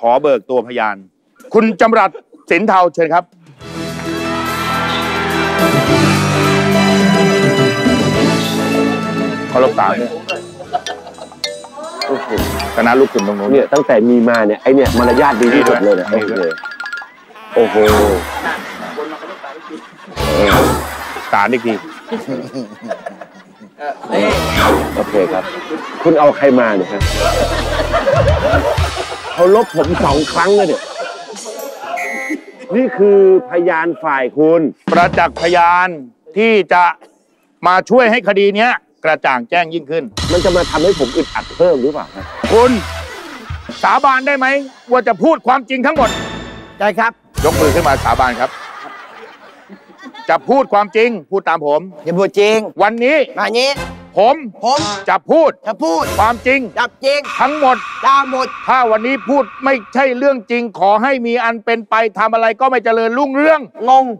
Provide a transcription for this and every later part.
ขอเบิกตัวพยาน คุณจำรัดสินเทาเชิญครับขอรบตามเนี่ยคณะลูกขุนตรงนู้นเนี่ยตั้งแต่มีมาเนี่ยไอเนี่ยมารยาทดีที่สุดเลยนะโอ้โหศาลอีกทีโอเคครับคุณเอาใครมาเนี่ยครับเขาลบผม2 ครั้งเลยเนี่ยนี่คือพยานฝ่ายคุณประจักษ์พยานที่จะมาช่วยให้คดีนี้กระจ่างแจ้งยิ่งขึ้นมันจะมาทำให้ผมอึดอัดเพิ่มหรือเปล่าครับคุณสาบานได้ไหมว่าจะพูดความจริงทั้งหมดได้ครับยกมือขึ้นมาสาบานครับจะพูดความจริงพูดตามผมจะพูดจริงวันนี้ผมจะพูดความจริงทั้งหมดถ้าวันนี้พูดไม่ใช่เรื่องจริงขอให้มีอันเป็นไปทำอะไรก็ไม่เจริญรุ่งเรืองงง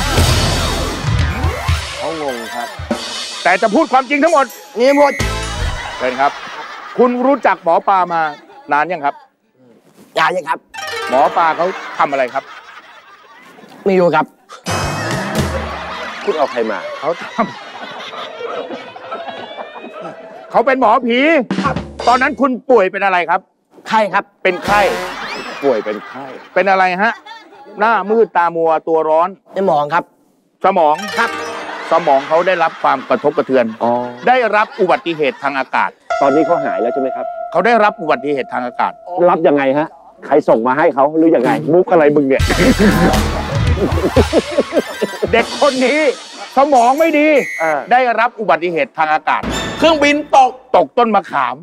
เขางงครับแต่จะพูดความจริงทั้งหมดนี่หมดเชิญครับคุณรู้จักหมอปลามานานยังครับนานยังครับหมอปลาเขาทำอะไรครับไม่รู้ครับคุณเอาใครมาเขาเป็นหมอผีตอนนั้นคุณป่วยเป็นอะไรครับไข้ครับเป็นไข้ป่วยเป็นไข้เป็นอะไรฮะหน้ามืดตามัวตัวร้อนสมองครับสมองครับสมองเขาได้รับความกระทบกระเทือนได้รับอุบัติเหตุทางอากาศตอนนี้เขาหายแล้วใช่ไหมครับเขาได้รับอุบัติเหตุทางอากาศรับยังไงฮะใครส่งมาให้เขาหรือยังไงมุกอะไรมึงเนี่ยเด็กคนนี้สมองไม่ดีได้รับอุบัติเหตุทางอากาศเครื่องบินตกต้นมะขาม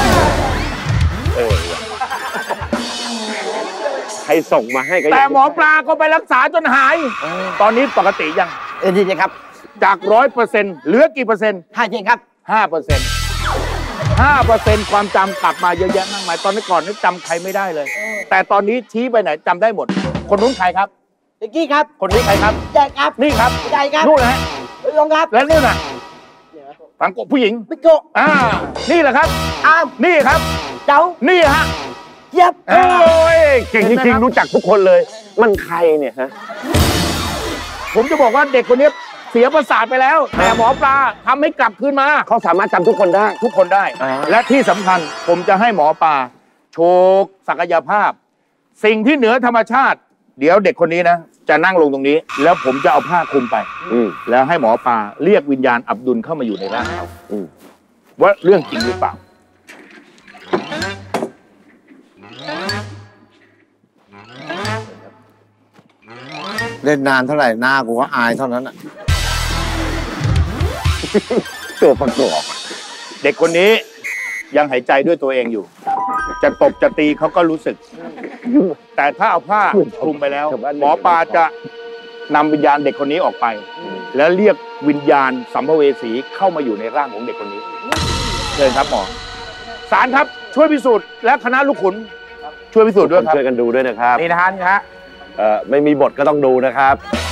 ใครส่งมาให้แต่หมอปลาก็ไปรักษาจนหายตอนนี้ปกติยังดีครับจาก 100%เหลือกี่เปอร์เซ็นต์ 5%ครับ 5% ความจำกลับมาเยอะแยะมากมายตอนนี้ก่อนนี่จำใครไม่ได้เลยแต่ตอนนี้ชี้ไปไหนจำได้หมดคนนู้นใครครับเด็กกี้ครับคนนี้ใครครับใหญ่ครับนี่ครับใหญ่ครับนู่นนะฮะลงครับแล้วนู่นน่ะฝังกบผู้หญิงปิโกนี่แหละครับนี่ครับเจ้านี่ฮะเย็บโอ้ยเก่งจริงๆรู้จักทุกคนเลยมันใครเนี่ยฮะผมจะบอกว่าเด็กคนนี้เสียประสาทไปแล้วแต่หมอปลาทำให้กลับคืนมาเขาสามารถจำทุกคนได้และที่สำคัญผมจะให้หมอปลาโชว์ศักยภาพสิ่งที่เหนือธรรมชาติเดี๋ยวเด็กคนนี้นะจะนั่งลงตรงนี้แล้วผมจะเอาผ้าคลุมไปแล้วให้หมอปลาเรียกวิญญาณอับดุลเข้ามาอยู่ในร่างเขาว่าเรื่องจริงหรือเปล่าเล่นนานเท่าไหร่หน้ากูก็อายเท่านั้นตัวประกอบเด็กคนนี้ยังหายใจด้วยตัวเองอยู่จะตบจะตีเขาก็รู้สึกแต่ถ้าเอาผ้าคลุมไปแล้วหมอปลาจะนำวิญญาณเด็กคนนี้ออกไปแล้วเรียกวิญญาณสัมภเวสีเข้ามาอยู่ในร่างของเด็กคนนี้เชิญครับหมอศาลครับช่วยพิสูจน์และคณะลูกขุนช่วยพิสูจน์ด้วยครับช่วยกันดูด้วยนะครับนี่นะฮะไม่มีบทก็ต้องดูนะครับ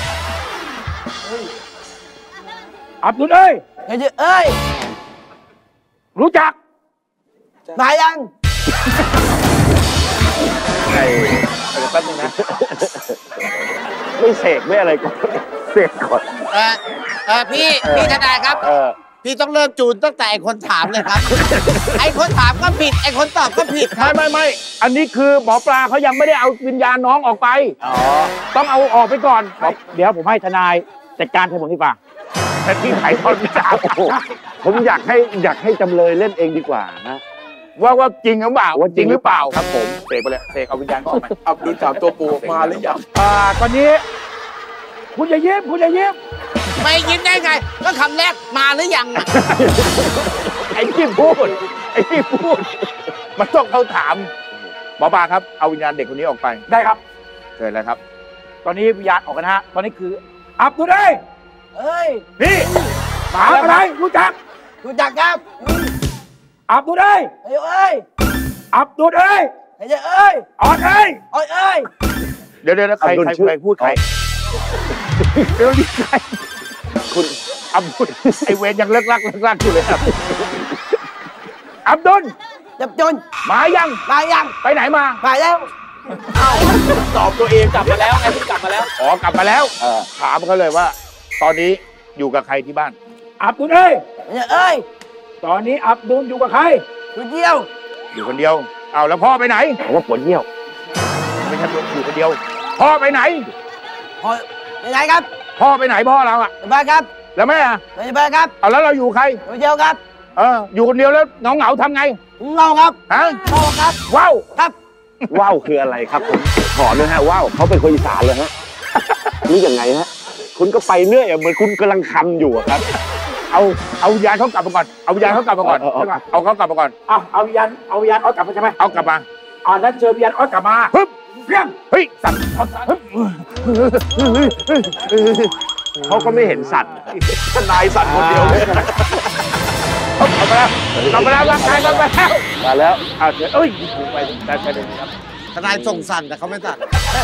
อับดุลเอ้ยรู้จักมายังแป๊บนึงนะไม่เสกไม่อะไรก่อนเสกก่อนพี่ทนายครับพี่ต้องเริ่มจูนตั้งแต่ไอ้คนถามเลยครับไอ้คนถามก็ผิดไอ้คนตอบก็ผิดไม่อันนี้คือหมอปลาเขายังไม่ได้เอาวิญญาณน้องออกไปต้องเอาออกไปก่อนเดี๋ยวผมให้ทนายจัดการให้ผมดีกว่าแต่ที่ถ่ายทอดวิจารณ์ผมอยากให้จำเลยเล่นเองดีกว่านะว่าจริงหรือเปล่าว่าจริงหรือเปล่าครับผมเสกไปเลยเสกเอาวิญญาณออกไปอับดุลถามตัวปูมาหรือยังตอนนี้คุณอย่ายิ้มไม่ยิ้มได้ไงก็คำแรกมาหรือยังไอ้ที่พูดมันต้องเขาถามหมอปลาครับเอาวิญญาณเด็กคนนี้ออกไปได้ครับเชิญเลยครับตอนนี้วิญญาณออกกันฮะตอนนี้คืออับดุลเอ้ยนี่มาอะไรรู้จักครับอับดุลเอ้ยอับดุลเอ้ยออดเอ้ยเดี๋ยวใครพูดใครเดี๋ยวนี้ใครคุณอับดุลไอเวรยังเลิกลักอยู่เลยครับอับดุลจับจนมายังไปไหนมาแล้วตอบตัวเองกลับมาแล้วไงพี่กลับมาแล้วอ๋อกลับมาแล้วถามเขาเลยว่า ตอนนี้อยู่กับใครที่บ้านอับดุลเอ้ยเอ้ยตอนนี้อับดุลอยู่กับใครคนเดียวอยู่คนเดียวเอาแล้วพ่อไปไหนผมว่าปวดเยี่ยวไม่ใช่อยู่คนเดียว พ่อไปไหนพอไปไหนครับพ่อไปไหนพ่อเราอะไปบ้านครับแล้วแม่อะไปบ้านครับเอาแล้วเราอยู่ใครคนเดียวครับอยู่คนเดียวแล้วเหงาๆทำไงเงาครับฮะเงาครับว้าวครับว่าวคืออะไรครับผมขอด้วยฮะว่าวเขาเป็นคนอีสานเลยฮะหรือยังไงฮะคุณก็ไปเรื่อยเหมือนคุณกำลังคำอยู่อะครับเอาวิญญาณเขากลับมาก่อนเอาวิญญาณเขากลับมาก่อน เอาเขากลับมาก่อนเอาวิญญาณออสกลับมาใช่ไหมเอากลับมานั้นเชิญวิญญาณออสกลับมาฮึบเพียงเฮ้ยสั่นฮึบเขาก็ไม่เห็นสัตว์ทนายสัตว์คนเดียวเลยกลับมาแล้วร่างกายกลับมาแล้วมาแล้วเดี๋ยวเอ้ยไปได้เลยครับทนายส่งสั่นแต่เขาไม่สั่น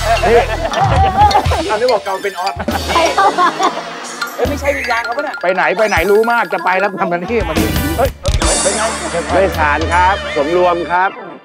อันนี้บอกเก่าเป็นออสไม่ใช่วิญญาณเขาปะเนี่ยไปไหนรู้มากจะไปแล้วทำมันที่มันเฮ้ยเป็นไงไม่สารครับสมรวมครับอ